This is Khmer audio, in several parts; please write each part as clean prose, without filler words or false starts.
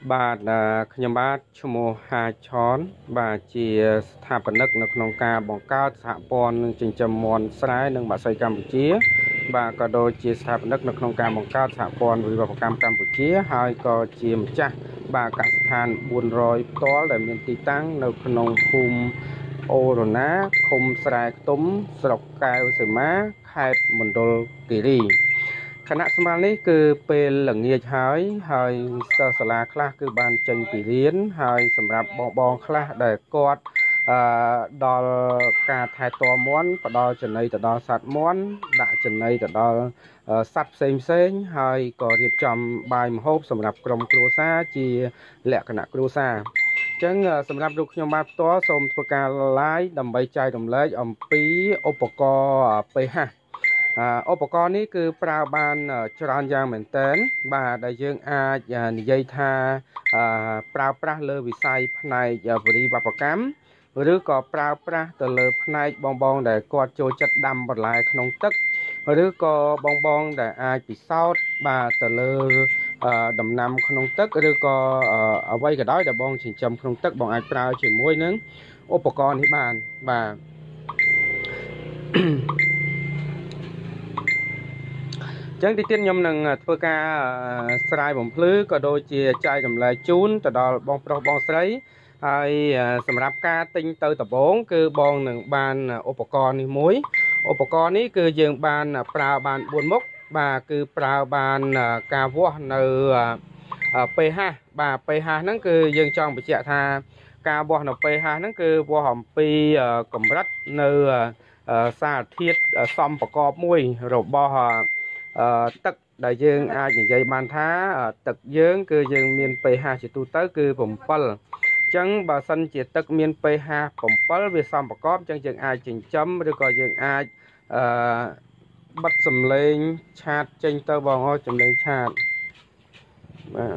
បាទខ្ញុំបាទឈ្មោះហាឆនបាទជាស្ថាបនិកនៅក្នុងការបង្កើតសហព័ន្ធនឹងចិញ្ចឹមមាន់ស្រែនិងបក្សីកម្ពុជាបាទក៏ដូចជាស្ថាបនិកនៅក្នុងការបង្កើតសហព័ន្ធវិវត្តកម្មកម្ពុជាហើយក៏ជាម្ចាស់បាទកសិដ្ឋាន400ផ្ទាល់ដែលមានទីតាំងនៅក្នុងភូមិអូរណាឃុំស្រែខ្ទុំស្រុកកែវសីមាខេត្តមណ្ឌលគិរីខណៈស្មារតីនេះគឺពេលល្ងាចហើយសិស្សសាលាខ្លះគឺបានចេញពីរៀនហើយសម្រាប់បងខ្លះដែលគាត់ដល់ការថែទាំមាន់ផ្ដល់ចំណីទៅដល់សត្វមាន់ដាក់ចំណីទៅដល់សត្វផ្សេងហើយក៏រៀបចំបាយម្ហូបសម្រាប់ក្រុមគ្រួសារជាលក្ខណៈគ្រួសារអញ្ចឹងសម្រាប់លោកខ្ញុំបាទផ្ទាល់សូមធ្វើការ live ដើម្បីចែករំលែកអំពីឧបករណ៍ពេលហាស់ឧបករណ៍នេះគឺប្រើបានច្រើនយ៉ាងមែនទែនបាទដែលយើងអាចនិយាយថាប្រើប្រាស់លើវិស័យផ្នែកវិរិយវប្បកម្មឬក៏ប្រើប្រាស់ទៅលើផ្នែកបងដែលគាត់ចូលចិត្តដាំបន្លែក្នុងទឹកឬក៏បងដែលអាចពិសោធន៍បាទទៅលើដំណាំក្នុងទឹកឬក៏អ្វីក៏ដោយដែលបងចិញ្ចឹមក្នុងទឹកបងអាចប្រើជាមួយនឹងឧបករណ៍នេះបានបាទចឹងទីទៀតខ្ញុំនឹងធ្វើការស្រាយបំភ្លឺក៏ដូចជាចែករំលែកជូនទៅដល់បងប្រុសបងស្រីហើយសម្រាប់ការទិញទៅដំបូងគឺបងនឹងបានឧបករណ៍នេះមួយឧបករណ៍នេះគឺយើងបានប្រើបាន4មុខបាទគឺប្រើបានការវាស់នៅpH បាទ pH ហ្នឹងគឺយើងចង់បញ្ជាក់ថាការវាស់នៅ pH ហ្នឹងគឺវាស់អំពីកម្រិតនៅសារធាតុសំប្រកបមួយរបស់ទឹកដែលយើងអាចនិយាយបានថាទឹកយើងគឺយើងមាន pH ជាទូទៅគឺ7អញ្ចឹងបើសិនជាទឹកមាន pH 7វាសំប្រកបអញ្ចឹងយើងអាចចិញ្ចឹមឬក៏យើងអាចបិទសំឡេងឆាតចេញទៅបងអើយសំឡេងឆាតបាទ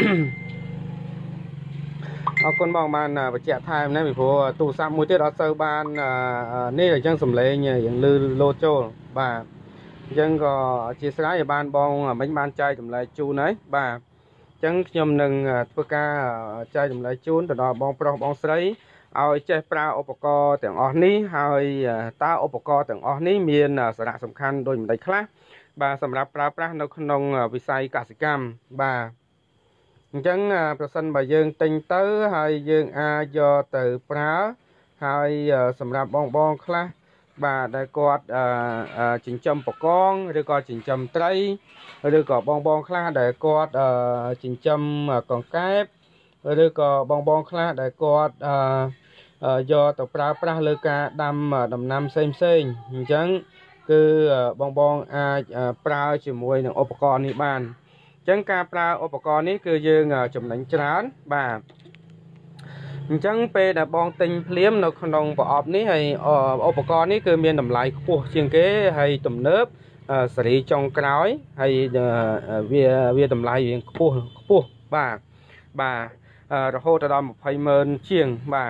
អរគុណបងបានបញ្ជាក់ថែមណាពីព្រោះទូរស័ព្ទមួយទៀតអត់សូវបាននេះអញ្ចឹងសំឡេងយ៉ាងលឺលោតចូលបាទអញ្ចឹងក៏អធិស្ឋានឲ្យបានបងមិញបានចែកចម្លែកជូនហើយបាទអញ្ចឹងខ្ញុំនឹងធ្វើការចែកចម្លែកជូនទៅដល់បងប្រុសបងស្រីឲ្យចេះប្រើឧបករណ៍ទាំងអស់នេះហើយតើឧបករណ៍ទាំងអស់នេះមានសារៈសំខាន់ដូចម្តេចខ្លះបាទសម្រាប់ប្រើប្រាស់នៅក្នុងវិស័យកសិកម្មបាទអញ្ចឹងប្រសិនបើយើងទិញទៅហើយយើងអាចយកទៅប្រើហើយសម្រាប់បងខ្លះបាទដែលគាត់ចិញ្ចឹមបកងឬក៏ចិញ្ចឹមត្រីឬក៏បងខ្លះដែលគាត់ចិញ្ចឹមកង្កែបឬក៏បងខ្លះដែលគាត់យកទៅប្រើប្រាស់លើការដាំដំណាំផ្សេងអញ្ចឹងគឺបងអាចប្រើជាមួយនឹងឧបករណ៍នេះបានអញ្ចឹងការប្រើឧបករណ៍នេះគឺយើងចំណេញច្រើនបាទអញ្ចឹងពេលដែលបងទិញភ្លាមនៅក្នុងប្រអប់នេះហើយឧបករណ៍នេះគឺមានតម្លៃខ្ពស់ជាងគេហើយទំនើបសេរីចុងក្រោយហើយវាតម្លៃរៀងខ្ពស់បាទរហូតដល់200000ជាងបាទ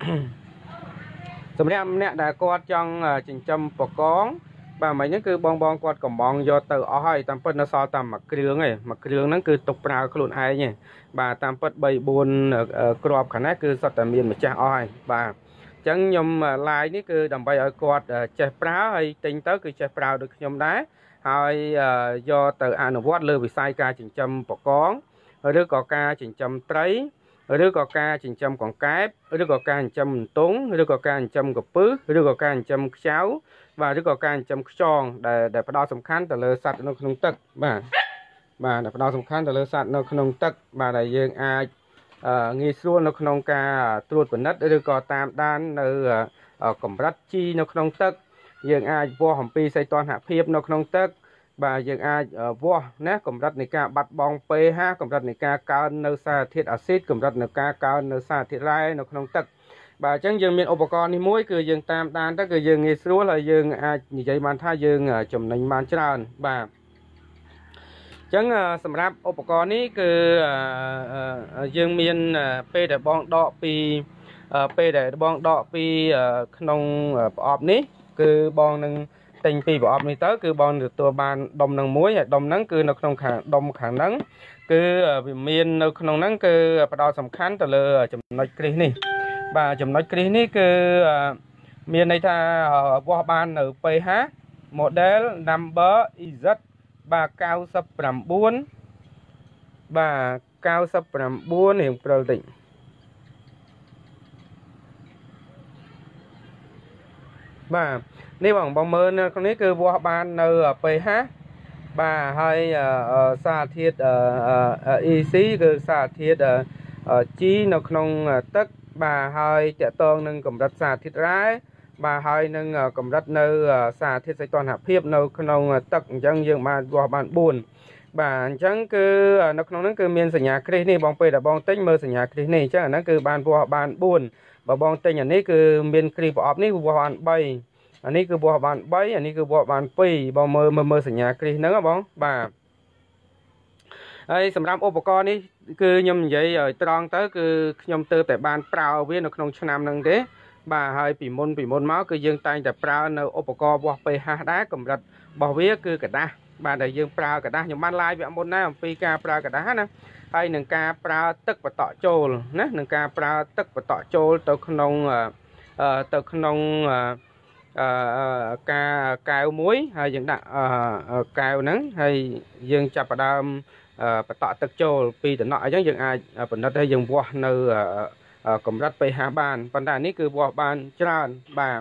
សម្រាប់អ្នកដែលគាត់ចង់ចិញ្ចឹមបកងបាទមិញហ្នឹងគឺបងគាត់កំងយកទៅអស់ហើយតាមពិតនៅសល់តែមួយគ្រឿងឯងមួយគ្រឿងហ្នឹងគឺទុកប្រើខ្លួនឯងឯងបាទតាមពិត3 4គ្រាប់ខាងនេះគឺសុទ្ធតែមានម្ចាស់អស់ហើយបាទអញ្ចឹងខ្ញុំ live នេះគឺដើម្បីឲ្យគាត់ចេះប្រើហើយទិញទៅគឺចេះប្រើដូចខ្ញុំដែរហើយយកទៅអនុវត្តលើវិស័យការចិញ្ចឹមបកងឬក៏ការចិញ្ចឹមត្រីឬក៏ការចិញ្ចឹមកង្កែបឬក៏ការចិញ្ចឹមអន្ទង់ឬក៏ការចិញ្ចឹមកពឹសឬក៏ការចិញ្ចឹមខ្ចៅបាទឬក៏ការចិញ្ចឹមខ្យងដែលផ្ដោតសំខាន់ទៅលើសត្វនៅក្នុងទឹកបាទដែលផ្ដោតសំខាន់ទៅលើសត្វនៅក្នុងទឹកបាទដែលយើងអាចងាយស្រួលនៅក្នុងការត្រួតពិនិត្យឬក៏តាមដាននៅកម្រិតជីនៅក្នុងទឹកយើងអាចវាស់អំពីសីតុណ្ហភាពនៅក្នុងទឹកបាទយើងអាចវាស់ណាកម្រិតនៃការបាត់បង់ pH កម្រិតនៃការកើននៅសារធាតុអាស៊ីតកម្រិតនៃការកើននៅសារធាតុរ៉ែនៅក្នុងទឹកបាទអញ្ចឹងយើងមានឧបករណ៍នេះមួយគឺយើងតាមដានទៅគឺយើងងាយស្រួលហើយយើងអាចនិយាយបានថាយើងចំណេញបានច្រើនបាទអញ្ចឹងសម្រាប់ឧបករណ៍នេះគឺយើងមានពេលដែលបងដកពីក្នុងប្រអប់នេះគឺបងនឹងទិញពីប្រអប់នេះទៅគឺបងទទួលបានដុំនឹងមួយហើយដុំហ្នឹងគឺនៅក្នុងខាងដុំខាងហ្នឹងគឺវាមាននៅក្នុងហ្នឹងគឺផ្ដោតសំខាន់ទៅលើចំណុចគ្រីសនេះបាទចំណុចគ្រីសនេះគឺមានន័យថាវាស់បាននៅ pH model number EZ បាទ99បាទ99រៀងព្រិលតិចបាទនេះបងមើលនៅក្នុងនេះគឺវាស់បាននៅ pH បាទហើយសារធាតុ EC គឺសារធាតុ G នៅក្នុងទឹកបាទហើយតកតងនឹងកម្រិតសារធាតុរ៉ែបាទហើយនឹងកម្រិតនៅសារធាតុសីតុណ្ហភាពនៅក្នុងទឹកអញ្ចឹងយើងបានវាស់បាន4បាទអញ្ចឹងគឺនៅក្នុងហ្នឹងគឺមានសញ្ញាគ្រីសនេះបងពេលដែលបងទិញមើលសញ្ញាគ្រីសនេះអញ្ចឹងអាហ្នឹងគឺបានវាស់បាន4បើបងទិញអានេះគឺមានគ្រីសប្រអប់នេះវាស់បាន3អានេះគឺវាស់បាន3អានេះគឺវាស់បាន2បងមើលសញ្ញាគ្រីសហ្នឹងបងបាទហើយសម្រាប់ឧបករណ៍នេះគឺខ្ញុំនិយាយឲ្យត្រង់ទៅគឺខ្ញុំទើបតែបានប្រើវានៅក្នុងឆ្នាំហ្នឹងទេបាទហើយពីមុនមកគឺយើងតែងតែប្រើនៅឧបករណ៍វាស់ pH ដែរកម្រិតរបស់វាគឺกระดาษបាទដែលយើងប្រើกระดาษខ្ញុំបាន live វគ្គមុនណាអំពីការប្រើกระดาษណាហើយនឹងការប្រើទឹកបតក់ចូលណានឹងការប្រើទឹកបតក់ចូលទៅក្នុងការកែវមួយហើយយើងដាក់កែវហ្នឹងហើយយើងចាប់ផ្ដើមបតក់ទឹកចូលពីតំណក់អញ្ចឹងយើងអាចផលិតឲ្យយើងវាស់នៅកម្រិត pH បានប៉ុន្តែនេះគឺវាស់បានច្រើនបាទ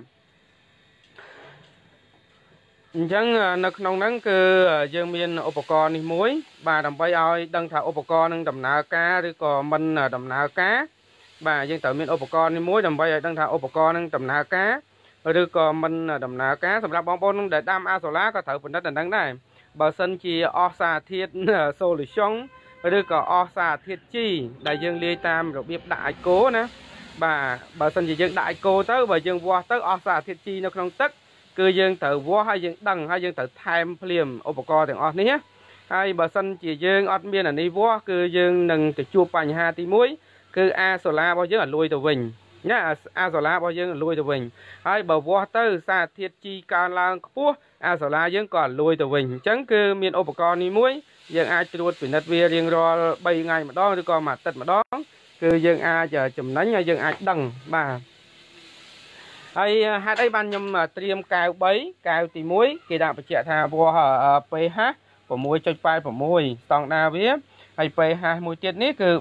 អញ្ចឹងនៅក្នុងហ្នឹងគឺយើងមានឧបករណ៍នេះមួយបាទដើម្បីឲ្យដឹងថាឧបករណ៍នឹងដំណើរការឬក៏មិនដំណើរការបាទយើងត្រូវមានឧបករណ៍នេះមួយដើម្បីឲ្យដឹងថាឧបករណ៍នឹងដំណើរការឬក៏មិនដំណើរការសម្រាប់បងប្អូនដែលដាំអាសូឡាក៏ត្រូវពិនិត្យដល់ហ្នឹងដែរបើសិនជាអស់សារធាតុ solution ឬក៏អស់សារធាតុ G ដែលយើងលាយតាមរបៀបដាក់អាចគោណាបាទបើសិនជាយើងដាក់អាចគោទៅបើយើងវាស់ទៅអស់សារធាតុ G នៅក្នុងទឹកគឺយើងត្រូវវាស់ហើយយើងដឹងហើយយើងត្រូវថែមភ្លាមឧបករណ៍ទាំងអស់នេះហើយបើសិនជាយើងអត់មានអានេះវាស់គឺយើងនឹងទៅជួបបញ្ហាទី1គឺអាសូឡារបស់យើងឲ្យលួយទៅវិញណាអាសូឡារបស់យើងលួយទៅវិញហើយបើវាស់ទៅសារធាតុ G កើនឡើងខ្ពស់អាសូឡាយើងក៏លួយទៅវិញអញ្ចឹងគឺមានឧបករណ៍នេះមួយយើងអាចត្រួតពិនិត្យវារៀងរាល់3ថ្ងៃម្ដងឬក៏មួយអាទិត្យម្ដងគឺយើងអាចចំណេញហើយយើងអាចដឹងបាទហើយហេតុអីបានខ្ញុំត្រៀមកែវ3កែវទី1គេដាក់បញ្ជាក់ថាវាស់ pH 6.86ស្តង់ដារវាហើយ pH មួយទៀតនេះគឺ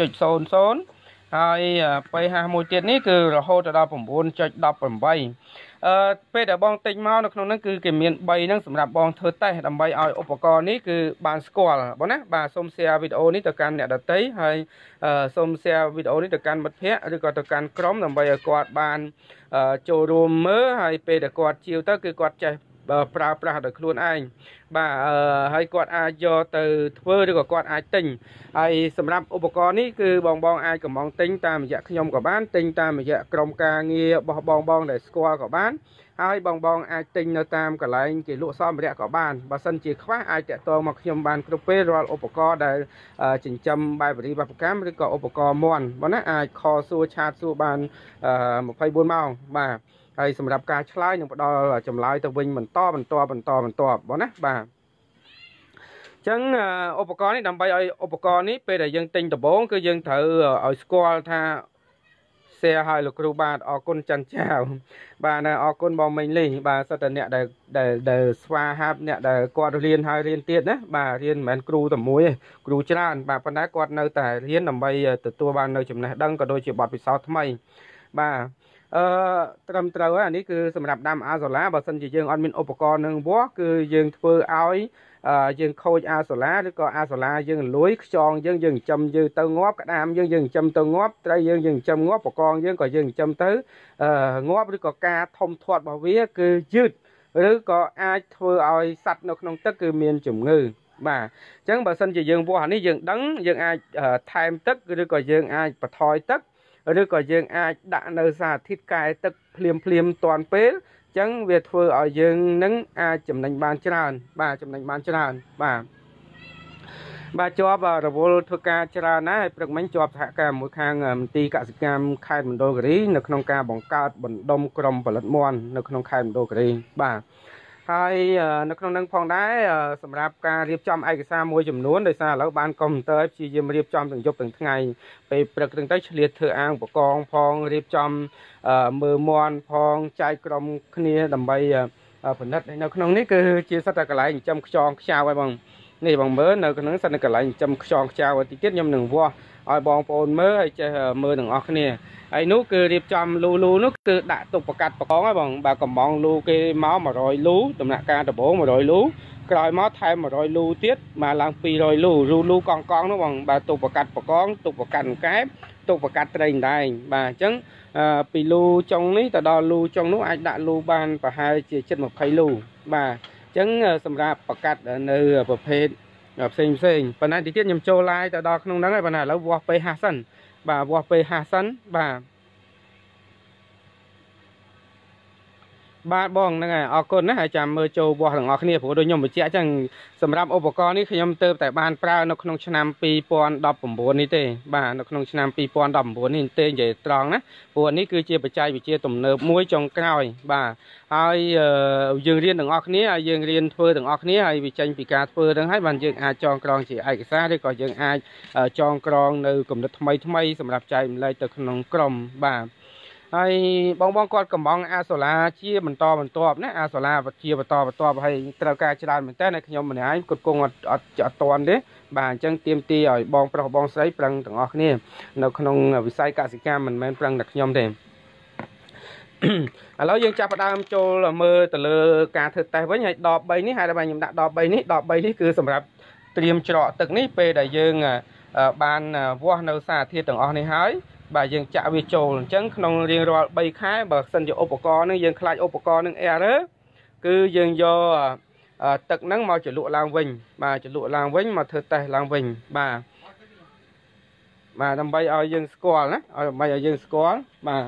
4.00 ហើយ pH មួយទៀតនេះគឺរហូតដល់ 9.18 ពេលដែលបងទិញមកនៅក្នុងហ្នឹងគឺគេមាន3ហ្នឹងសម្រាប់បងធ្វើតេស្តដើម្បីឲ្យឧបករណ៍នេះគឺបានស្គាល់បងណាបាទសូម share វីដេអូនេះទៅកាន់អ្នកដទៃហើយសូម share វីដេអូនេះទៅកាន់មិត្តភ័ក្តិឬក៏ទៅកាន់ក្រុមដើម្បីឲ្យគាត់បានចូលរួមមើលហើយពេលដែលគាត់ជាវទៅគឺគាត់ចេះប្រើប្រាស់ដោយខ្លួនឯងបាទហើយគាត់អាចយកទៅធ្វើឬក៏គាត់អាចទិញហើយសម្រាប់ឧបករណ៍នេះគឺបងអាចកំងទិញតាមរយៈខ្ញុំក៏បានទិញតាមរយៈក្រុមការងាររបស់បងដែលស្គាល់ក៏បានហើយបងអាចទិញនៅតាមកន្លែងគេលក់សម្ភារៈក៏បានបើសិនជាខ្វះអាចតាក់ទងមកខ្ញុំបានគ្រប់ពេលរាល់ឧបករណ៍ដែលចិញ្ចឹមបែបវិរិយវប្បកម្មឬក៏ឧបករណ៍មន់បងណាអាចខលសួរឆាតសួរបាន24ម៉ោងបាទហើយសម្រាប់ការឆ្លើយនឹងផ្ដល់ចម្លើយទៅវិញបន្តបងណាបាទអញ្ចឹងឧបករណ៍នេះដើម្បីឲ្យឧបករណ៍នេះពេលដែលយើងទិញដំបូងគឺយើងត្រូវឲ្យស្គាល់ថា share ឲ្យលោកគ្រូបាទអរគុណច័ន្ទចាវបាទអរគុណបងមេងលីបាទសិតតែអ្នកដែលស្វាហាប់អ្នកដែលគាត់រៀនហើយរៀនទៀតណាបាទរៀនមិនមែនគ្រូតែមួយទេគ្រូច្រើនបាទប៉ុន្តែគាត់នៅតែរៀនដើម្បីទទួលបាននៅចំណេះដឹងក៏ដូចជាបទពិសោធន៍ថ្មីបាទត្រឹមត្រូវហើយអានេះគឺសម្រាប់ដាំអាសូឡាបើសិនជាយើងអត់មានឧបករណ៍នឹងវាស់គឺយើងធ្វើឲ្យយើងខូចអាសូឡាឬក៏អាសូឡាយើងលួយខ្យងយើងចិញ្ចឹមយើងទៅងាប់ក្តាមយើងចិញ្ចឹមទៅងាប់ត្រីយើងចិញ្ចឹមងាប់បកងយើងក៏យើងចិញ្ចឹមទៅងាប់ឬក៏ការធំធាត់របស់វាគឺយឺតឬក៏អាចធ្វើឲ្យសត្វនៅក្នុងទឹកគឺមានជំងឺបាទអញ្ចឹងបើសិនជាយើងវាស់អានេះយើងដឹងយើងអាចថែមទឹកឬក៏យើងអាចបន្ថយទឹកឬក៏យើងអាចដាក់នៅសារធាតុកែទឹកភ្លាមតាន់ពេលអញ្ចឹងវាធ្វើឲ្យយើងនឹងអាចចំណេញបានច្រើនបាទចំណេញបានច្រើនបាទជាប់រវល់ធ្វើការច្រើនណាស់ហើយព្រឹកមិញជាប់សហការមួយខាងមន្ទីរកសិកម្មខេត្តមណ្ឌលគិរីនៅក្នុងការបង្កើតបណ្ដុំក្រុមផលិតមាន់នៅក្នុងខេត្តមណ្ឌលគិរីបាទហើយនៅក្នុងនឹងផងដែរសម្រាប់ការរៀបចំឯកសារមួយចំនួនដោយសារឥឡូវបានកុំព្យូទ័រព្យាយាមរៀបចំទាំងយប់ទាំងថ្ងៃពេលព្រឹកទាំងទៅឆ្លៀតធ្វើអាងឧបករណ៍ផងរៀបចំមើលមន់ផងចែកក្រុមគ្នាដើម្បីផលិតនៅក្នុងនេះគឺជាសិតតែកន្លែងចិញ្ចឹមខ្យងខ្ចៅហើយបងនេះបងមើលនៅក្នុងសិតតែកន្លែងចិញ្ចឹមខ្យងខ្ចៅតិចទៀតខ្ញុំនឹងវាស់ឲ្យបងប្អូនមើលហើយចេះមើលទាំងអស់គ្នាហើយនោះគឺរៀបចំលូនោះគឺដាក់ទុកប្រកាត់ប្រកងហើយបងបើកំងលូគេមក100លូដំណាក់កាលដំបូង100លូក្រោយមកថែម100លូទៀតមកឡើង200លូលូកងនោះបងបើទុកប្រកាត់ប្រកងទុកប្រកាត់កែបទុកប្រកាត់ត្រីដែងបាទអញ្ចឹងពីលូចុងនេះទៅដល់លូចុងនោះអាចដាក់លូបានប្រហែលជាជិត20លូបាទអញ្ចឹងសម្រាប់ប្រកាត់នៅប្រភេទផ្សេងប៉ុន្តែទីទៀតខ្ញុំចូលឡាយទៅដល់ក្នុងហ្នឹងហើយប៉ុន្តែឥឡូវវាស់ពេល50សិនបាទវាស់ពេល50សិនបាទបងហ្នឹងហើយអរគុណណាស់ហើយចាំមើលចូលវាស់ទាំងអស់គ្នាព្រោះដូចខ្ញុំបញ្ជាក់អញ្ចឹងសម្រាប់ឧបករណ៍នេះខ្ញុំទៅតែបានប្រើនៅក្នុងឆ្នាំ2019នេះទេបាទនៅក្នុងឆ្នាំ2019នេះទេនិយាយត្រង់ណាព្រោះនេះគឺជាបច្ចេកវិទ្យាទំនើបមួយចុងក្រោយបាទហើយយើងរៀនទាំងអស់គ្នាហើយយើងរៀនធ្វើទាំងអស់គ្នាហើយវាចេញពីការធ្វើហ្នឹងហើយបានយើងអាចចងក្រងជាឯកសារឬក៏យើងអាចចងក្រងនៅគំនិតថ្មីសម្រាប់ចែកម្លែកទៅក្នុងក្រុមបាទហើយបងគាត់កំងអាសូឡាជាបន្តបន្ទាប់ណាអាសូឡាជាបន្តហើយត្រូវការច្រើនមែនតើខ្ញុំម្នាក់ឯងគាត់គង់អត់តាន់ទេបាទអញ្ចឹងទាមទារឲ្យបងប្រុសបងស្រីប្រឹងទាំងអស់គ្នានៅក្នុងវិស័យកសិកម្មមិនមែនប្រឹងតែខ្ញុំទេឥឡូវយើងចាប់ផ្ដើមចូលមើលទៅលើការធ្វើតេស្តវិញហើយដប3នេះហើយដល់ខ្ញុំដាក់ដប3នេះគឺសម្រាប់ត្រៀមច្រកទឹកនេះពេលដែលយើងបានវាស់នៅសារធាតុទាំងអស់នេះហើយបាទយើងចាក់វាចូលអញ្ចឹងក្នុងរៀងរាល់3ខែបើសិនជាឧបករណ៍នឹងយើងខ្លាចឧបករណ៍នឹង error គឺយើងយកទឹកហ្នឹងមកចលក់ឡើងវិញបាទចលក់ឡើងវិញមកធ្វើតេស្តឡើងវិញបាទដើម្បីឲ្យយើងស្គាល់ណាដើម្បីឲ្យយើងស្គាល់បាទ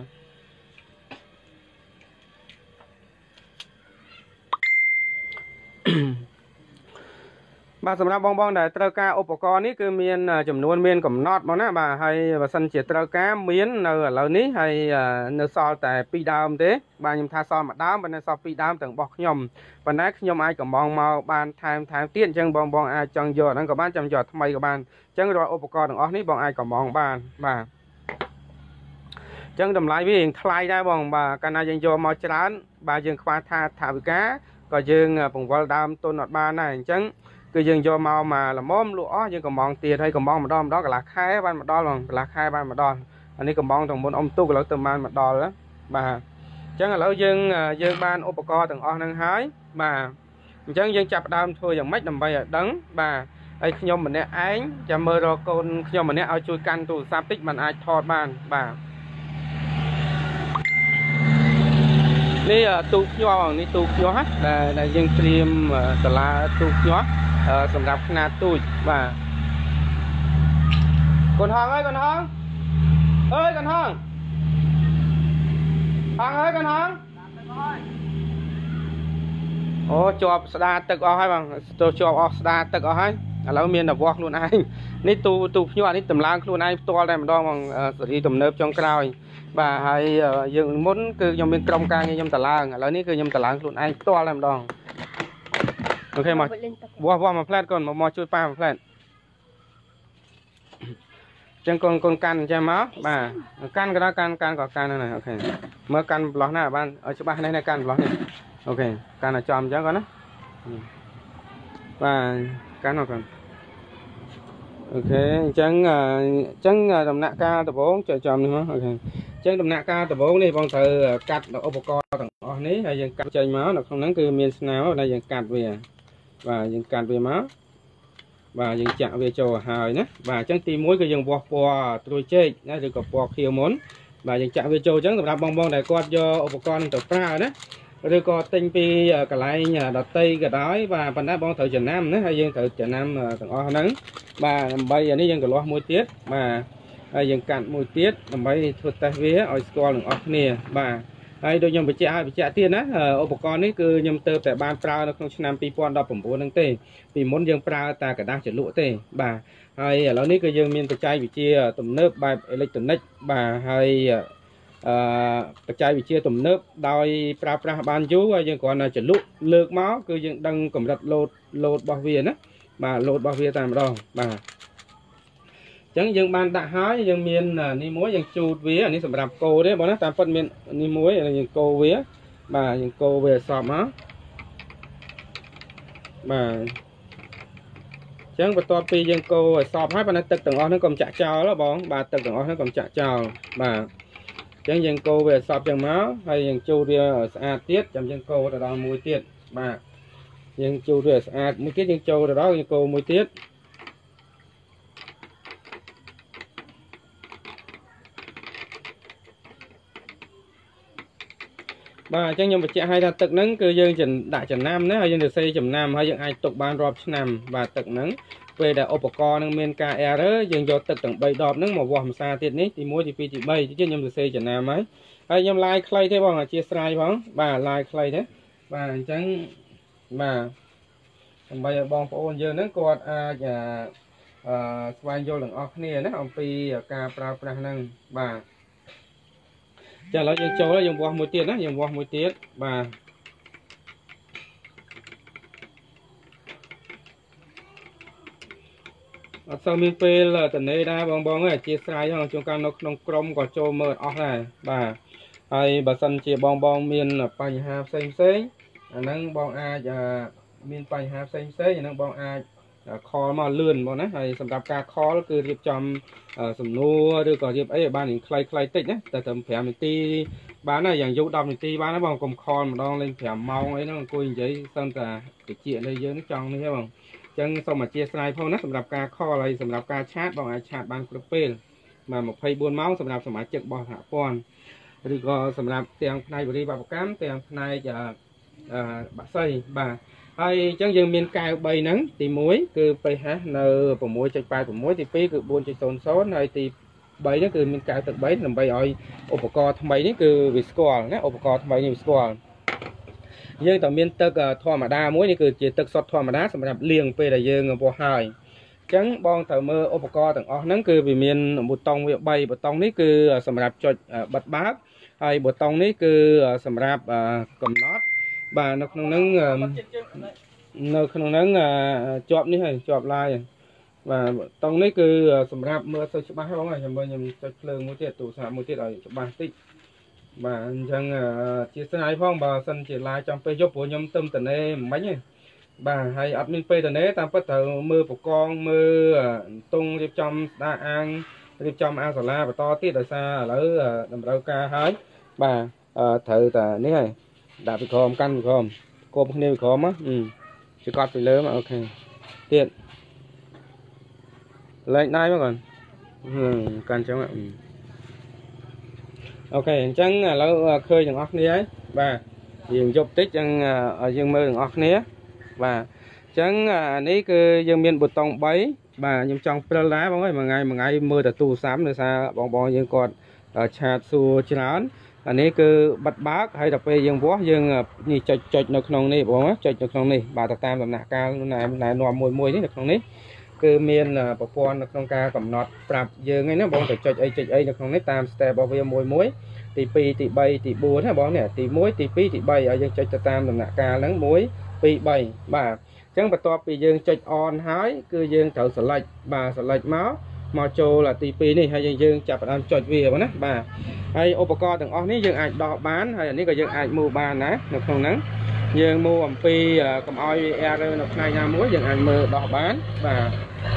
បាទសម្រាប់បងដែលត្រូវការឧបករណ៍នេះគឺមានចំនួនមានកំណត់មកណាបាទហើយបើសិនជាត្រូវការមាននៅឥឡូវនេះហើយនៅសល់តែ2ដើមទេបាទខ្ញុំថាសល់1ដើមប៉ុន្តែសល់2ដើមទាំងរបស់ខ្ញុំប៉ុន្តែខ្ញុំអាចកំងមកបានថែមទៀតអញ្ចឹងបងអាចចង់យកហ្នឹងក៏បានចង់យកថ្មីក៏បានអញ្ចឹងរាល់ឧបករណ៍ទាំងអស់នេះបងអាចកំងបានបាទអញ្ចឹងតម្លៃវារៀងថ្លៃដែរបងបាទកាលណាយើងយកមកច្រើនបាទយើងខ្វះថាវិការក៏យើងពង្វល់ដើមទុនអត់បានដែរអញ្ចឹងគឺយើងយកមកល្មមលក់អស់យើងកំងទៀតហើយកំងម្ដងកន្លះខែបានម្ដងបងកន្លះខែបានម្ដងអានេះកំងទាំងមុនអ៊ំទូកឥឡូវទៅបានម្ដងបាទអញ្ចឹងឥឡូវយើងបានឧបករណ៍ទាំងអស់ហ្នឹងហើយបាទអញ្ចឹងយើងចាប់ផ្ដើមធ្វើយ៉ាងម៉េចដើម្បីឲ្យដឹងបាទហើយខ្ញុំម្នាក់ឯងចាំមើលរកកូនខ្ញុំម្នាក់ឲ្យជួយកាន់ទូរស័ព្ទតិចមិនអាចថតបានបាទនេះទូខ្ញាស់នេះទូខ្ញាស់ដែលយើងត្រៀមសាលាទូខ្ញាស់សម្រាប់ខ្នាតទូចបាទកូនហងអើយកូនហងអើយកូនហងអើយកូនហងអូជាប់ស្ដារទឹកអស់ហើយបងទៅជាប់អស់ស្ដារទឹកអស់ហើយឥឡូវមានតែវាស់ខ្លួនឯងនេះទូខ្ញាស់នេះតម្លើងខ្លួនឯងផ្ទាល់តែម្ដងបងសេរីទំនើបចុងក្រោយបាទហើយយើងមុនគឺខ្ញុំមានក្រុមការងារខ្ញុំតម្លើងឥឡូវនេះគឺខ្ញុំតម្លើងខ្លួនឯងផ្ទាល់តែម្ដងអូខេមកវាស់មួយផ្លែតកូនមកជួយប៉ាមួយផ្លែតចឹងកូនកាន់អញ្ចឹងមកបាទកាន់ក៏ដល់កាន់ក៏កាន់ហ្នឹងអូខេមើលកាន់ប្លោះណាបានឲ្យច្បាស់នេះកាន់ប្លោះនេះអូខេកាន់ឲ្យចំអញ្ចឹងគាត់ណាបាទកាន់មកកូនអូខេអញ្ចឹងដំណាក់កាលដំបូងចុចចំនេះមកអូខេអញ្ចឹងដំណាក់កាលដំបូងនេះបងត្រូវកាត់ឧបករណ៍ទាំងអស់នេះហើយយើងកាត់ចេញមកនៅក្នុងហ្នឹងគឺមានស្នាមដែលយើងកាត់វាបាទយើងកាត់វាមកបាទយើងចាក់វាចូលហើយណាបាទអញ្ចឹងទី1គឺយើងវាស់ពណ៌ត្រួយចេកណាឬក៏ពណ៌ខៀវមុនបាទយើងចាក់វាចូលអញ្ចឹងសម្រាប់បងដែលគាត់យកឧបករណ៍នឹងទៅប្រើណាឬក៏ទិញពីកន្លែងដតីក៏ដោយបាទប៉ុន្តែបងត្រូវចំណាំណាហើយយើងត្រូវចំណាំទាំងអស់ហ្នឹងបាទដើម្បីអានេះយើងកន្លោះមួយទៀតបាទហើយយើងកាត់មួយទៀតដើម្បីធ្វើតេស្តវាឲ្យស្គាល់នឹងអស់គ្នាបាទហើយដូចខ្ញុំបញ្ជាក់ទៀតណាឧបករណ៍នេះគឺខ្ញុំទៅតែបានប្រើនៅក្នុងឆ្នាំ2019ហ្នឹងទេពីមុនយើងប្រើតែกระดาษចលក់ទេបាទហើយឥឡូវនេះគឺយើងមានបច្ចេកវិទ្យាទំនើបបែបអេឡិចត្រូនិកបាទហើយបច្ចេកវិទ្យាទំនើបដោយប្រើប្រាស់បានយូរហើយយើងគ្រាន់តែចលក់លើកមកគឺយើងដឹងកម្រិតលោតរបស់វាណាបាទលោតរបស់វាតែម្ដងបាទអញ្ចឹងយើងបានដាក់ហើយយើងមាននេះមួយយើងជូតវានេះសម្រាប់កូរទេបងណាតាមពិតមាននេះមួយយើងកូរវាបាទយើងកូរវាឲ្យសព្វមកបាទអញ្ចឹងបន្ទាប់ពីយើងកូរឲ្យសព្វហើយប៉ុន្តែទឹកទាំងអស់ហ្នឹងកុំចាក់ចោលបងបាទទឹកទាំងអស់ហ្នឹងកុំចាក់ចោលបាទអញ្ចឹងយើងកូរវាឲ្យសព្វចឹងមកហើយយើងជូតវាឲ្យស្អាតទៀតចាំយើងកូរទៅដល់មួយទៀតបាទយើងជូតវាឲ្យស្អាតមួយទៀតយើងចូលទៅដល់យើងកូរមួយទៀតបាទអញ្ចឹងខ្ញុំបញ្ជាក់ឲ្យថាទឹកហ្នឹងគឺយើងដាក់ចំណាំណាហើយយើងទៅសេចំណាំហើយយើងអាចទុកបានរាប់ឆ្នាំបាទទឹកហ្នឹងពេលដែលឧបករណ៍នឹងមានការ error យើងយកទឹកទាំង3ដបហ្នឹងមកវាស់ម្សាទៀតនេះទី1ទី2ទី3ខ្ញុំទៅសេចំណាំហើយខ្ញុំឡាយខ្លីទេបងអធិស្ឋានផងបាទឡាយខ្លីទេបាទអញ្ចឹងបាទដើម្បីឲ្យបងប្អូនយើងហ្នឹងគាត់អាចស្វែងយល់ទាំងអស់គ្នាណាអំពីការប្រើប្រាស់ហ្នឹងបាទចាឥឡូវយើងចូលយើងវាស់មួយទៀតណាយើងវាស់មួយទៀតបាទអត់សូវមានពេលតនេដែរបងអធិស្ឋានហ្នឹងជួនកាលនៅក្នុងក្រុមក៏ចូលមើលអស់ដែរបាទហើយបើសិនជាបងមានបញ្ហាផ្សេងអាហ្នឹងបងអាចមានបញ្ហាផ្សេងអាហ្នឹងបងអាចខលមកលឿនបងណាហើយសម្រាប់ការខលគឺរៀបចំសំណួរឬក៏រៀបអីឲ្យបានខ្លីតិចណាតែត្រឹម5នាទីបានណាយ៉ាងយូរ10នាទីបានណាបងកុំខលម្ដងលេង5ម៉ោងអីហ្នឹងអង្គុយនិយាយសឹងតែតិចនេះយើងចង់នេះហ៎បងអញ្ចឹងសូមអធិស្ឋានផងណាសម្រាប់ការខលហើយសម្រាប់ការឆាតបងអាចឆាតបានគ្រប់ពេលបាទ24ម៉ោងសម្រាប់សមាជិករបស់សហព័ន្ធឬក៏សម្រាប់ទាំងផ្នែកវិរិយវប្បកម្មទាំងផ្នែកបាក់សីបាទហើយអញ្ចឹងយើងមានកែវ3ហ្នឹងទី1គឺ pH នៅ 6.86 ទី2គឺ 4.00 ហើយទី3ហ្នឹងគឺមានកែវទឹក3ដើម្បីឲ្យឧបករណ៍ថ្មីនេះគឺវាស្គាល់ណាឧបករណ៍ថ្មីនេះវាស្គាល់យើងតែមានទឹកធម្មតាមួយនេះគឺជាទឹកសុទ្ធធម្មតាសម្រាប់លាងពេលដែលយើងពោះហើយអញ្ចឹងបងត្រូវមើលឧបករណ៍ទាំងអស់ហ្នឹងគឺវាមានប៊ូតុងវា3ប៊ូតុងនេះគឺសម្រាប់ចុចបិទបើកហើយប៊ូតុងនេះគឺសម្រាប់កំណត់បាទនៅក្នុងហ្នឹងជាប់នេះហើយជាប់ឡាយបាទតង់នេះគឺសម្រាប់មើលទៅច្បាស់បងហើយខ្ញុំចុចភ្លើងមួយទៀតទូរស័ព្ទមួយទៀតឲ្យច្បាស់តិចបាទអញ្ចឹងជាស្នាយផងបើសិនជាឡាយចំពេលយប់ព្រោះខ្ញុំទឹមតនេមិនមិញទេបាទហើយអត់មានពេលតនេតាមពិតត្រូវមើលប្រកងមើលតុងរៀបចំស្ដារអាងរៀបចំអាងសាលាបន្តទៀតដោយសារឥឡូវតម្រូវការហើយបាទត្រូវតែនេះហើយដាក់ពីក្រមកាន់ពីក្រមគប់គ្នាពីក្រមជកត់ពីលើមកអូខេទៀតលេងដៃមកก่อนកាន់ចឹងអូខេអញ្ចឹងឥឡូវឃើញទាំងអស់គ្នាហើយបាទយើងយកតិចចឹងឲ្យយើងមើលទាំងអស់គ្នាបាទអញ្ចឹងនេះគឺយើងមានប៊ូតុង3បាទខ្ញុំចង់ព្រិលដែរបងអើយមួយថ្ងៃមើលតែទូរស័ព្ទដោយសារបងយើងគាត់ឆាតសួរច្រើនអានេះគឺបិទបើកហើយដល់ពេលយើងវាស់យើងនេះចុចនៅក្នុងនេះបងចុចនៅក្នុងនេះបាទទៅតាមដំណាក់កាលណែនាំមួយនេះនៅក្នុងនេះគឺមានប្រព័ន្ធនៅក្នុងការកំណត់ប្រាប់យើងហ្នឹងណាបងទៅចុចអីនៅក្នុងនេះតាម step របស់វាមួយទី2ទី3ទី4ណាបងនេះទី1ទី2ទី3ឲ្យយើងចុចទៅតាមដំណាក់កាលហ្នឹង1 2 3បាទអញ្ចឹងបន្ទាប់ពីយើងចុច on ហើយគឺយើងត្រូវ select បាទ select មកចូលទី2នេះហើយយើងចាប់ផ្ដើមចុចវាបងណាបាទហើយឧបករណ៍ទាំងអស់នេះយើងអាចដោះបានហើយអានេះក៏យើងអាចមើលបានដែរនៅក្នុងហ្នឹងយើងមើលអំពីកុំឲ្យ error នៅផ្នែកណាមួយយើងអាចមើលដោះបានបាទ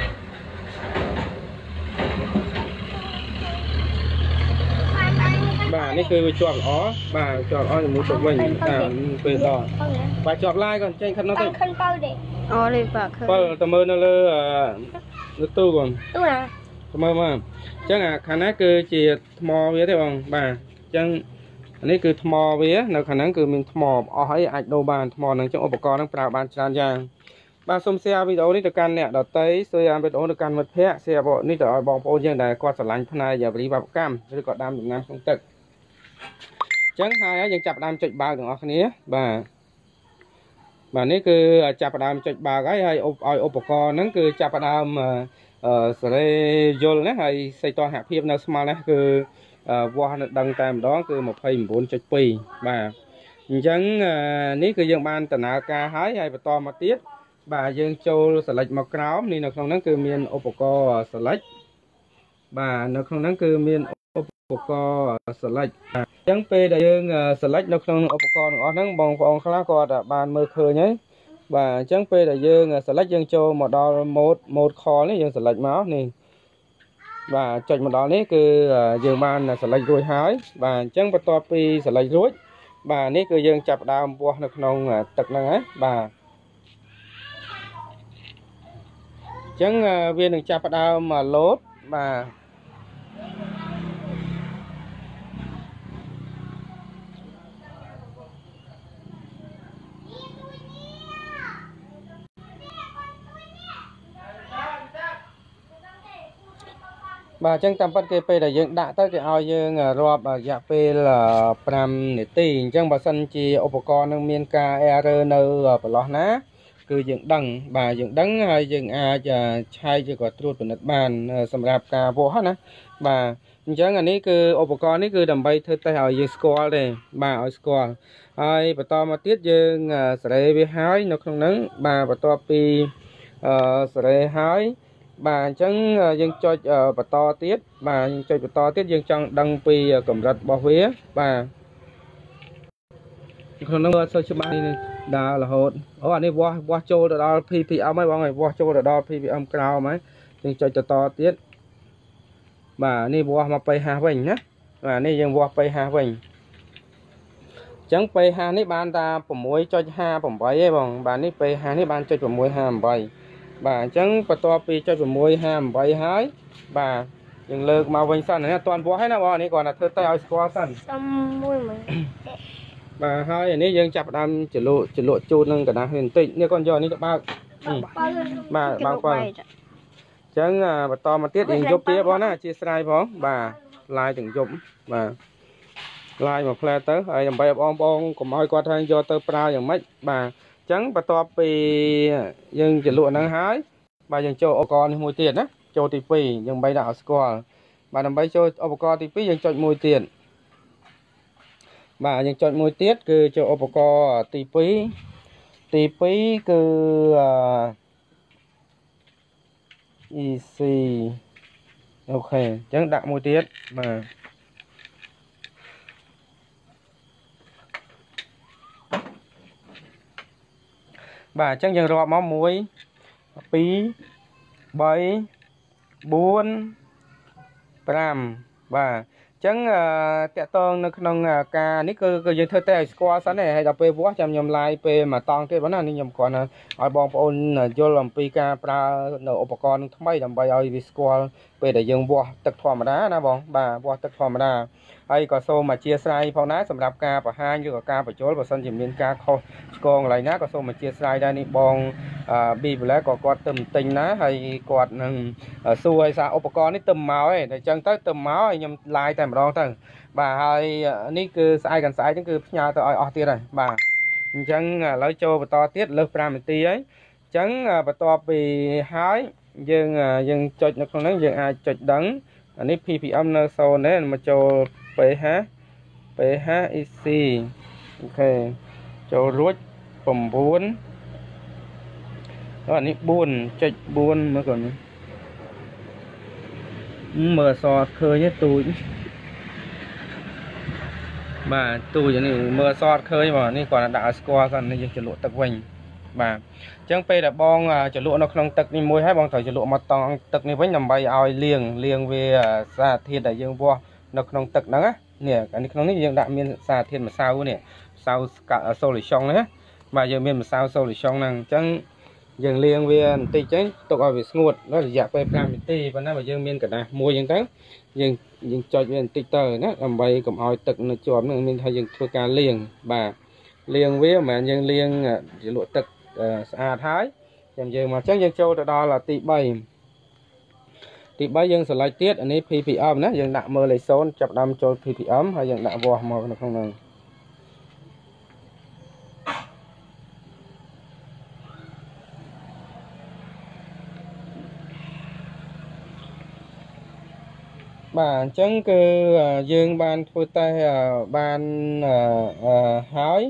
បាទនេះគឺវាជាប់ល្អបាទជាប់ល្អជាមួយទៅវិញតាមពេលដល់បាទជាប់ឡាយក៏ចេញខិតនោះទៅខិនបើទេអូនេះបាទឃើញបើតើមើលនៅលើទូកូនទូណាមើលមកអញ្ចឹងខាងណាគឺជាថ្មវាទេបងបាទអញ្ចឹងនេះគឺថ្មវានៅខាងហ្នឹងគឺមានថ្មអស់អីអាចដូរបានថ្មហ្នឹងអញ្ចឹងឧបករណ៍ហ្នឹងប្រើបានច្រើនយ៉ាងបាទសូម share វីដេអូនេះទៅកាន់អ្នកដទៃ share វីដេអូទៅកាន់មិត្តភ័ក្តិ share នេះទៅឲ្យបងប្អូនយើងដែលគាត់ស្រឡាញ់ផ្នែកវិរិយវប្បកម្មឬក៏ដាំដំណាំក្នុងទឹកអញ្ចឹងហើយយើងចាប់ផ្ដើមចុចបើកទាំងអស់គ្នាបាទនេះគឺចាប់ផ្ដើមចុចបើកហើយឲ្យឧបករណ៍ហ្នឹងគឺចាប់ផ្ដើមសេរីយល់ណាហើយសីតុណ្ហភាពនៅស្មើនេះគឺវាស់នៅដឹងតែម្ដងគឺ 29.2 បាទអញ្ចឹងនេះគឺយើងបានដំណើរការហើយបន្តមកទៀតបាទយើងចូលសិលេចមកក្រោមនេះនៅក្នុងហ្នឹងគឺមានឧបករណ៍សិលេចបាទនៅក្នុងហ្នឹងគឺមានឧបករណ៍សិលេចអញ្ចឹងពេលដែលយើងសិលេចនៅក្នុងឧបករណ៍ទាំងអស់ហ្នឹងបងប្អូនខ្លះគាត់បានមើលឃើញហើយបាទអញ្ចឹងពេលដែលយើងសិលេចយើងចូលមកដល់ mode call នេះយើងសិលេចមកនេះបាទចុចមកដល់នេះគឺយើងបានសិលេចរួចហើយបាទអញ្ចឹងបន្ទាប់ពីសិលេចរួចបាទនេះគឺយើងចាប់ដើមវាស់នៅក្នុងទឹកហ្នឹងណាបាទអញ្ចឹងវានឹងចាប់ដើមលោតបាទបាទអញ្ចឹងតាមពិតគេពេលដែលយើងដាក់ទៅគេឲ្យយើងរាប់រយៈពេល5នាទីអញ្ចឹងបើសិនជាឧបករណ៍នឹងមានការ error នៅប្រឡោះណាគឺយើងដឹងបាទយើងដឹងហើយយើងអាចឆែកឬក៏ត្រួតពិនិត្យបានសម្រាប់ការវាស់ណាបាទអញ្ចឹងអានេះគឺឧបករណ៍នេះគឺដើម្បីធ្វើតេស្តឲ្យយើងស្គាល់ទេបាទឲ្យស្គាល់ហើយបន្តមកទៀតយើងសេរីវាហើយនៅក្នុងហ្នឹងបាទបន្ទាប់ពីសេរីហើយបាទអញ្ចឹងយើងចុចបន្តទៀតបាទយើងចុចបន្តទៀតយើងចង់ដឹងពីកម្រិតរបស់វាបាទក្នុងនោះអត់សូវច្បាស់នេះដើររហូតអូអានេះវាស់ចូលទៅដល់ ppm ហើយបងហើយវាស់ចូលទៅដល់ ppm ក្រោមហើយយើងចុចបន្តទៀតបាទនេះវាស់មក pH វិញណាបាទនេះយើងវាស់ pH វិញអញ្ចឹង pH នេះបានតា 6.58 ឯងបងបាទនេះ pH នេះបាន .658 បាទអញ្ចឹងបន្ទាប់ពីចុច658ហើយបាទយើងលើកមកវិញសិននេះអត់ទាន់វាស់ហើយណាបងនេះគ្រាន់តែធ្វើតេស្តឲ្យស្គាល់សិនសុំមួយមើលបាទហើយអានេះយើងចាប់ផ្ដើមចលក់ជូតនឹងกระดาษនេះបន្តិចនេះគាត់យកនេះទៅបើកបាទបើកផងអញ្ចឹងបន្តមកទៀតយើងយប់ទៀតបងណាអធិស្ឋានផងបាទឡាយទាំងយប់បាទឡាយមកផ្លែទៅហើយដើម្បីបងប្អូនកុំឲ្យគាត់ថាយកទៅប្រើយ៉ាងម៉េចបាទអញ្ចឹងបន្ទាប់ពីយើងចលក់ហ្នឹងហើយបាទយើងចូលឧបករណ៍នេះមួយទៀតណាចូលទី2យើងបីដាក់ឲ្យស្គាល់បាទដើម្បីចូលឧបករណ៍ទី2យើងចុចមួយទៀតបាទយើងចុចមួយទៀតគឺចូលឧបករណ៍ទី2គឺEC អូខេអញ្ចឹងដាក់មួយទៀតបាទបាទអញ្ចឹងយើងរាប់មក1 2 3 4 5បាទអញ្ចឹងតាក់ទងនៅក្នុងការនេះគឺយើងធ្វើតែឲ្យស្គាល់សិនទេហើយដល់ពេលវាស់ចាំខ្ញុំឡាយពេលមកតង់ទៀតបងណានេះខ្ញុំគ្រាន់តែឲ្យបងប្អូនយល់អំពីការប្រើនៅឧបករណ៍នឹងថ្មីដើម្បីឲ្យវាស្គាល់ពេលដែលយើងវាស់ទឹកធម្មតាណាបងបាទវាស់ទឹកធម្មតាហើយក៏សូមអធិស្ឋានផងដែរសម្រាប់ការបង្ហាញឬក៏ការបញ្ចូលបើសិនជាមានការខុសឆ្គងកន្លែងណាក៏សូមអធិស្ឋានដែរនេះបងB Black ក៏គាត់ទៅទិញណាហើយគាត់នឹងសួរឲ្យសារឧបករណ៍នេះទៅមកឯងតែអញ្ចឹងទៅមកឲ្យខ្ញុំឡាយតែម្ដងទៅបាទហើយនេះគឺស្អែកហ្នឹងគឺផ្ញើទៅឲ្យអស់ទៀតហើយបាទអញ្ចឹងឥឡូវចូលបន្តទៀតលើស5នាទីហើយអញ្ចឹងបន្ទាប់ពីហើយយើងចុចនៅក្នុងហ្នឹងយើងអាចចុចដឹងអានេះ ppm នៅโซนនេះមកចូល pH EC អូខេចូលរួច9អានេះ 4.4 មើលគាត់មើលអក្សរឃើញទេទូចបាទទូចនេះមើលអក្សរឃើញបងនេះគាត់ដាក់ឲ្យស្គាល់សិននេះយើងចលក់ទឹកវិញបាទអញ្ចឹងពេលដែលបងចលក់នៅក្នុងទឹកនេះមួយហើយបងត្រូវចលក់មកតង់ទឹកនេះវិញដើម្បីឲ្យលាងវាសារធាតុដែលយើងវាស់នៅក្នុងទឹកហ្នឹងណានេះអានេះក្នុងនេះយើងដាក់មានសារធាតុម្សៅនេះម្សៅសូលីស្យុងនេះបាទយើងមានម្សៅសូលីស្យុងហ្នឹងអញ្ចឹងយើងលាងវាបន្តិចចឹងទុកឲ្យវាស្ងួតរយៈពេល5នាទីប៉ុន្តែបើយើងមានកระดาษមួយចឹងទៅយើងចុចវាបន្តិចទៅណាដើម្បីកុំឲ្យទឹកនៅជាប់ហ្នឹងមានថាយើងធ្វើការលាងបាទលាងវាមិនមែនយើងលាងជាលក់ទឹកស្អាតហើយចាំយើងមកចឹងយើងចូលទៅដល់ទី3យើងស្រេចទៀតអានេះ ppm ណាយើងដាក់មើលលេខ0ចាប់ដើមចូល ppm ហើយយើងដាក់វាស់មកនៅក្នុងហ្នឹងបាទអញ្ចឹងគឺយើងបានធ្វើតេស្តបានហើយ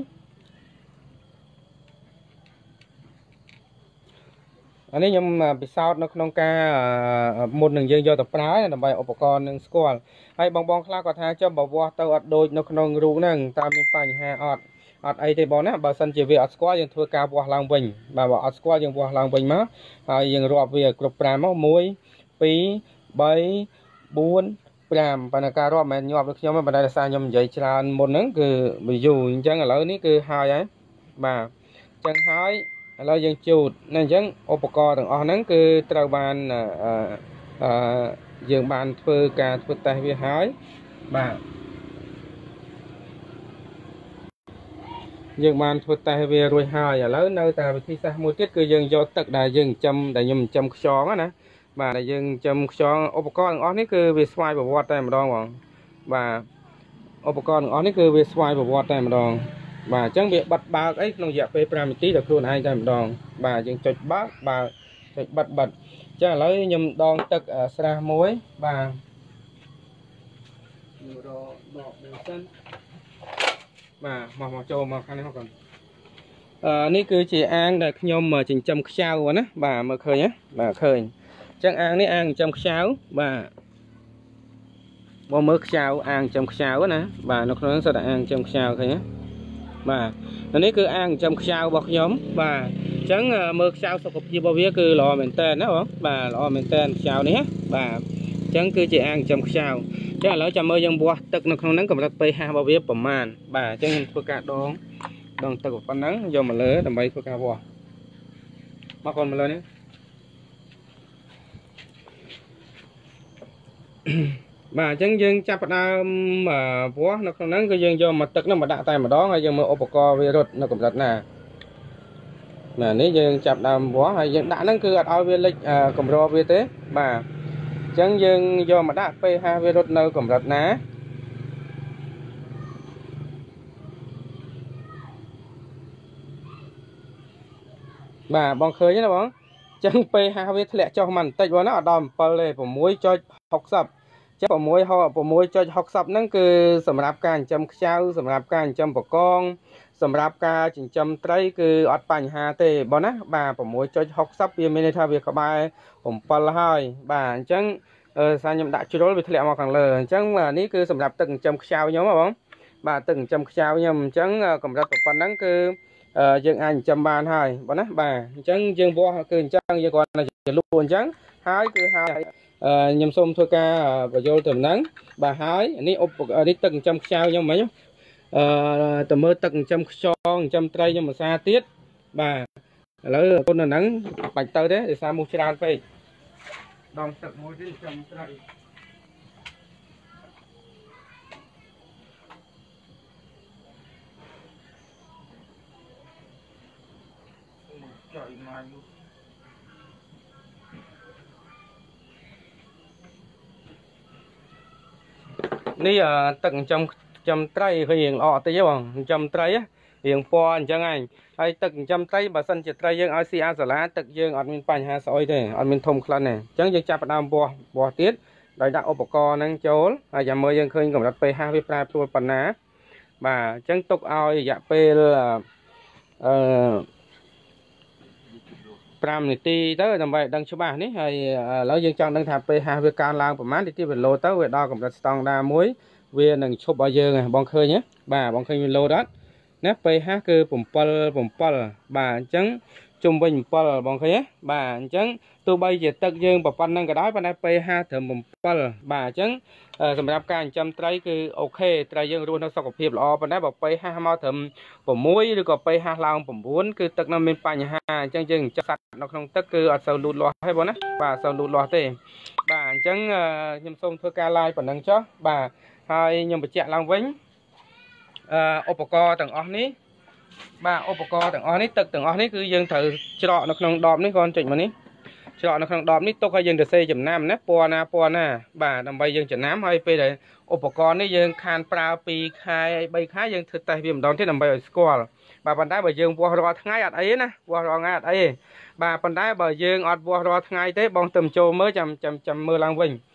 អានេះខ្ញុំពិសោធន៍នៅក្នុងការមុននឹងយើងយកទៅប្រើដើម្បីឧបករណ៍នឹងស្គាល់ហើយបងខ្លះគាត់ថាចុះបើវាស់ទៅអត់ដូចនៅក្នុងរូបហ្នឹងតើមានបញ្ហាអត់អីទេបងណាបើសិនជាវាអត់ស្គាល់យើងធ្វើការវាស់ឡើងវិញបាទបើអត់ស្គាល់យើងវាស់ឡើងវិញមកហើយយើងរាប់វាគ្រប់5មក1 2 3 4 5ប៉ុន្តែការរាប់មិនមែនញាប់ដូចខ្ញុំទេប៉ុន្តែដោយសារខ្ញុំនិយាយច្រើនមុនហ្នឹងគឺវាយូរអញ្ចឹងឥឡូវនេះគឺហើយហើយបាទអញ្ចឹងហើយឥឡូវយើងជូតអញ្ចឹងឧបករណ៍ទាំងអស់ហ្នឹងគឺត្រូវបានយើងបានធ្វើតេស្តវាហើយបាទយើងបានធ្វើតេស្តវារួចហើយឥឡូវនៅតែវិធីសាស្ត្រមួយទៀតគឺយើងយកទឹកដែលយើងចិញ្ចឹមដែលខ្ញុំចិញ្ចឹមខ្យងណាបាទដែលយើងចិញ្ចឹមខ្យងឧបករណ៍ទាំងអស់នេះគឺវាស្វ័យប្រវត្តិតែម្ដងបងបាទឧបករណ៍ទាំងអស់នេះគឺវាស្វ័យប្រវត្តិតែម្ដងបាទអញ្ចឹងវាបិទបើកអីក្នុងរយៈពេល5នាទីដល់ខ្លួនឯងតែម្ដងបាទយើងចុចបើកចុចបិទអញ្ចឹងឥឡូវខ្ញុំដងទឹកស្រះមួយបាទខ្ញុំដកមួយសិនបាទមកចូលមកខាងនេះមកก่อนនេះគឺជាអាងដែលខ្ញុំចិញ្ចឹមខ្ចៅណាបាទមើលឃើញណាបាទឃើញអញ្ចឹងអាងនេះអាងចិញ្ចឹមខ្ចៅបាទបងមើលខ្ចៅអាងចិញ្ចឹមខ្ចៅណាបាទនៅក្នុងហ្នឹងសិតតែអាងចិញ្ចឹមខ្ចៅឃើញណាបាទនេះគឺអាងចិញ្ចឹមខ្ចៅរបស់ខ្ញុំបាទអញ្ចឹងមើលខ្ចៅសុខភាពរបស់វាគឺល្អមែនតើណាបងបាទល្អមែនតើខ្ចៅនេះបាទអញ្ចឹងគឺជាអាងចិញ្ចឹមខ្ចៅអញ្ចឹងឥឡូវចាំមើលយើងវាស់ទឹកនៅក្នុងហ្នឹងកម្រិត pH របស់វាប្រមាណបាទអញ្ចឹងខ្ញុំធ្វើការដងទឹកប៉ុណ្ណឹងយកមកលើដើម្បីធ្វើការវាស់មកកូនមកលើនេះបាទអញ្ចឹងយើងចាប់ផ្ដើមវាស់នៅក្នុងហ្នឹងគឺយើងយកមកទឹកហ្នឹងមកដាក់តែម្ដងហើយយើងមើលឧបករណ៍វារត់នៅកម្រិតណាបាទនេះយើងចាប់ដើមវាស់ហើយយើងដាក់ហ្នឹងគឺអត់ឲ្យវាលិចកម្រិតវាទេបាទអញ្ចឹងយើងយកមកដាក់ pH វារត់នៅកម្រិតណាបាទបងឃើញទេបងអញ្ចឹង pH វាធ្លាក់ចុះមកបន្តិចបងណាអត់ដល់7ទេ 6.60 ចឹង6.60ហ្នឹងគឺសម្រាប់ការចិញ្ចឹមខ្ចៅសម្រាប់ការចិញ្ចឹមបកងសម្រាប់ការចិញ្ចឹមត្រីគឺអត់បញ្ហាទេបងណាបាទ6.60វាមានន័យថាវាក្បែរ7ហើយបាទអញ្ចឹងសារខ្ញុំដាក់ជ្រុលវាធ្លាក់មកខាងលើអញ្ចឹងនេះគឺសម្រាប់ទឹកចិញ្ចឹមខ្ចៅខ្ញុំហ៎បងបាទទឹកចិញ្ចឹមខ្ចៅខ្ញុំអញ្ចឹងកម្រិតប៉ុណ្ណឹងគឺយើងអាចចិញ្ចឹមបានហើយបងណាបាទអញ្ចឹងយើងវាស់គឺអញ្ចឹងយើងគ្រាន់តែលក់អញ្ចឹងហើយគឺហើយខ្ញុំសូមធ្វើការបញ្យល់ទៅហ្នឹងបាទហើយនេះនេះទឹកចិញ្ចឹមខ្ចៅខ្ញុំមិញទៅមើលទឹកចិញ្ចឹមខ្យងចិញ្ចឹមត្រីខ្ញុំភាសាទៀតបាទឥឡូវគុណនៅហ្នឹងបាច់ទៅទេដោយសារមូសច្រើនពេកដងទឹកមួយទៀតចិញ្ចឹមត្រីចុយមកនេះទឹកចិញ្ចឹមត្រីឃើញរៀងល្អតិចទេបងចិញ្ចឹមត្រីរៀងពណ៌អញ្ចឹងឯងហើយទឹកចិញ្ចឹមត្រីបើសិនជាត្រីយើងឲ្យស៊ីអាសាឡាទឹកយើងអត់មានបញ្ហាស្អុយទេអត់មានធំក្លិនទេអញ្ចឹងយើងចាប់ផ្ដើមវាស់ទៀតដោយដាក់ឧបករណ៍ហ្នឹងចូលហើយចាំមើលយើងឃើញកម្រិត pH វាប្រែប្រួលប៉ុណ្ណាបាទអញ្ចឹងទុកឲ្យរយៈពេល5នាទីទៅដើម្បីដឹងច្បាស់នេះហើយឥឡូវយើងចង់ដឹងថា pH វាកើនឡើងប្រហែលទីវាលោទៅវាដល់កម្រិតស្តង់ដារមួយវានឹងឈប់ឲ្យយើងបងឃើញទេបាទបងឃើញវាលោអត់ណា pH គឺ7បាទអញ្ចឹងជុំវិញ7បងឃើញទេបាទអញ្ចឹងទោះបីជាទឹកយើងប៉ុណ្្នឹងក៏ដោយប៉ុន្តែ pH ត្រឹម7បាទអញ្ចឹងសម្រាប់ការចិញ្ចឹមត្រីគឺអូខេត្រីយើងរស់នៅសុខភាពល្អប៉ុន្តែបើ pH មកត្រឹម6ឬក៏ pH ឡើង9គឺទឹកនោះមានបញ្ហាអញ្ចឹងយើងចិញ្ចឹមសត្វនៅក្នុងទឹកគឺអត់សូវលូតលាស់ទេបងណាបាទអត់សូវលូតលាស់ទេបាទអញ្ចឹងខ្ញុំសូមធ្វើការ live ប៉ុណ្ណឹងចុះបាទហើយខ្ញុំបញ្ជាក់ឡើងវិញឧបករណ៍ទាំងអស់នេះបាទឧបករណ៍ទាំងអស់នេះទឹកទាំងអស់នេះគឺយើងត្រូវច្រកនៅក្នុងដបនេះគាត់ចុចមកនេះច្រកនៅក្នុងដបនេះទុកឲ្យយើងទៅសេចំណាំណាពណ៌ណាបាទដើម្បីយើងចំណាំហើយពេលដែលឧបករណ៍នេះយើងខានប្រើ2ខែ3ខែយើងធ្វើតេស្តវាម្ដងទៀតដើម្បីឲ្យស្គាល់បាទប៉ុន្តែបើយើងវាស់រាល់ថ្ងៃអត់អីណាវាស់រាល់ថ្ងៃអត់អីទេបាទប៉ុន្តែបើយើងអត់វាស់រាល់ថ្ងៃទេបងទៅចូលមើលចាំមើលឡើងវិញ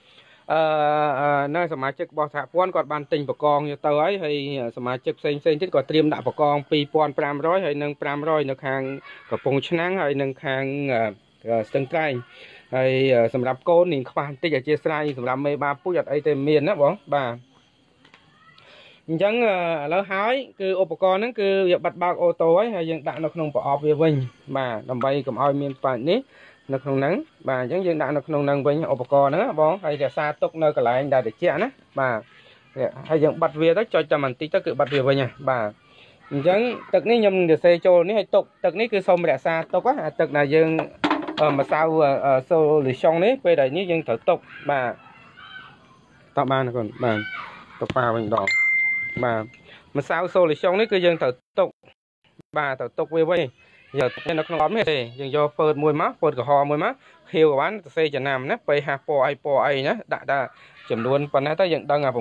នៅសមាជិករបស់សហព័ន្ធគាត់បានទិញបកងយកទៅហើយសមាជិកផ្សេងទៀតក៏ត្រៀមដាក់បកង2500ហើយនឹង500នៅខាងកំពង់ឆ្នាំងហើយនឹងខាងស្ទឹងត្រែងហើយសម្រាប់កូននាងខ្វះបន្តិចអធិស្ឋានសម្រាប់មេបាពូជអត់អីទេមានណាបងបាទអញ្ចឹងឥឡូវហើយគឺឧបករណ៍ហ្នឹងគឺវាបិទបើកអូតូហើយយើងដាក់នៅក្នុងប្រអប់វាវិញបាទដើម្បីកុំឲ្យមានបាច់នេះនៅក្នុងហ្នឹងបាទអញ្ចឹងយើងដាក់នៅក្នុងហ្នឹងវិញឧបករណ៍ហ្នឹងបងហើយរក្សាទុកនៅកន្លែងដែលត្រជាក់ណាបាទហើយយើងបិទវាទៅចុចតែបន្តិចទៅគឺបិទវាវិញណាបាទអញ្ចឹងទឹកនេះខ្ញុំសរសេរចូលនេះឲ្យទុកទឹកនេះគឺសូមរក្សាទុកណាទឹកដែលយើងម្សៅសូលីស្យុងនេះពេលដែលនេះយើងត្រូវទុកបាទតបានកូនបាទទុកប៉ាវិញដងបាទម្សៅសូលីស្យុងនេះគឺយើងត្រូវទុកបាទត្រូវទុកវាវិញយកនៅក្នុងអត់នេះទេយើងយកពើតមួយមកពើតក្រហមមួយមកខៀវក៏បានសរសេរចំណាំណាពេលហាស់ពណ៌អីណាដាក់តែចំនួនប៉ុណ្ណាទៅយើងដឹង6.86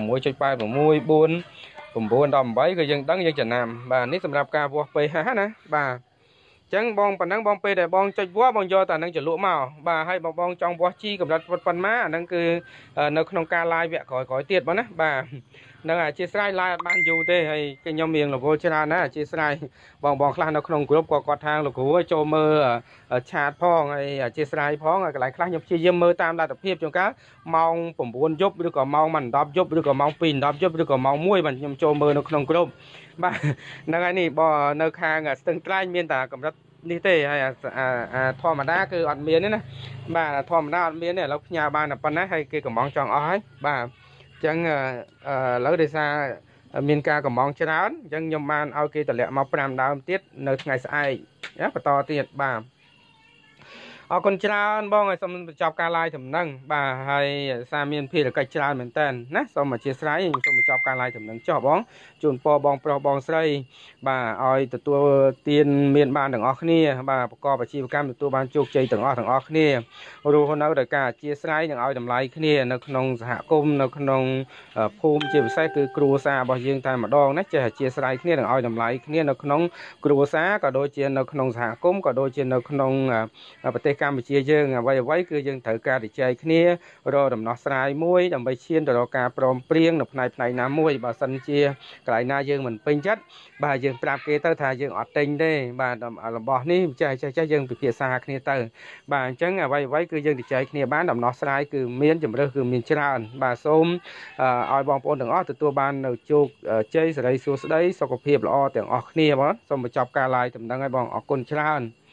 4 9ដល់8គឺយើងដឹងយើងចំណាំបាទនេះសម្រាប់ការវាស់ពេលហាស់ណាបាទអញ្ចឹងបងប៉ុណ្ណឹងបងពេលដែលបងចុចវាស់បងយកតែនឹងចលក់មកបាទហើយបងចង់វាស់ជីកម្រិតប៉ុណ្ណាអាហ្នឹងគឺនៅក្នុងការ live វគ្គក្រោយទៀតបងណាបាទនឹងអធិស្ឋាន live អត់បានយូរទេហើយខ្ញុំរៀងរវល់ច្រើនណាអធិស្ឋានបងខ្លះនៅក្នុងក្រុមគាត់ថាលោកគ្រូចូលមើលឆាតផងហើយអធិស្ឋានផងហើយកន្លែងខ្លះខ្ញុំព្យាយាមមើលតាមលទ្ធភាពជួនកាលម៉ោង9យប់ឬក៏ម៉ោង10យប់ឬក៏ម៉ោង2:10យប់ឬក៏ម៉ោង1បាទខ្ញុំចូលមើលនៅក្នុងក្រុមបាទហ្នឹងហើយនេះបងនៅខាងស្ទឹងត្រែងមានតែកម្រិតនេះទេហើយធម្មតាគឺអត់មានទេណាបាទធម្មតាអត់មានទេឥឡូវផ្ញើបានតែប៉ុណ្ណាហើយគេកំងចង់អស់ហើយបាទអញ្ចឹងឥឡូវដោយសារមានការកំងច្រើនអញ្ចឹងខ្ញុំបានឲ្យគេតម្លាក់មក5ដើមទៀតនៅថ្ងៃស្អែកណាបន្តទៀតបាទអរគុណច្រើនបងឲ្យសូមបញ្ចប់ការ live ដំណឹងបាទហើយសារមានភារកិច្ចច្រើនមែនតើណាសូមអធិស្ឋានខ្ញុំសូមបញ្ចប់ការ live ដំណឹងចុះបងជូនពរបងប្រុសបងស្រីបាទឲ្យទទួលទានមានបានទាំងអស់គ្នាបាទប្រកបអាជីវកម្មទទួលបានជោគជ័យទាំងអស់គ្នារស់នៅដោយការអធិស្ឋាននិងឲ្យតម្លៃគ្នានៅក្នុងសហគមន៍នៅក្នុងភូមិជាពិសេសគឺគ្រួសាររបស់យើងតែម្ដងណាចេះអធិស្ឋានគ្នានិងឲ្យតម្លៃគ្នានៅក្នុងគ្រួសារក៏ដូចជានៅក្នុងសហគមន៍ក៏ដូចជានៅក្នុងប្រទេសកម្ពុជាយើងអ្វីគឺយើងត្រូវការជជែកគ្នារកដំណោះស្រាយមួយដើម្បីឈានទៅរកការព្រមព្រៀងនៅផ្នែកណាមួយបើសិនជាកន្លែងណាយើងមិនពេញចិត្តបាទយើងប្រាប់គេទៅថាយើងអត់ទិញទេបាទរបស់នេះចេះយើងពិភាក្សាគ្នាទៅបាទអញ្ចឹងអ្វីគឺយើងជជែកគ្នាបានដំណោះស្រាយគឺមានជំរើសគឺមានច្រើនបាទសូមឲ្យបងប្អូនទាំងអស់ទទួលបាននៅជោគជ័យសេរីសួស្តីសុខភាពល្អទាំងអស់គ្នាបងសូមបញ្ចប់ការ live ដំណឹងឲ្យបងអរគុណច្រើន